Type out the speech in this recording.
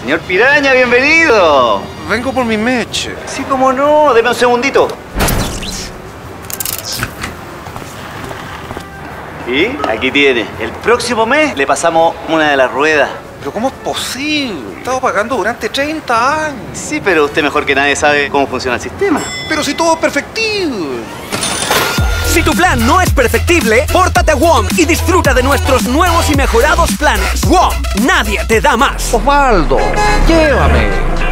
Señor Piraña, bienvenido. Vengo por mi meche. Sí, cómo no. Deme un segundito. Y aquí tiene. El próximo mes le pasamos una de las ruedas. ¿Pero cómo es posible? He estado pagando durante 30 años. Sí, pero usted mejor que nadie sabe cómo funciona el sistema. Pero si todo es perfectible. Si tu plan no es perfectible, pórtate a WOM y disfruta de nuestros nuevos y mejorados planes. WOM, nadie te da más. Osvaldo, llévame.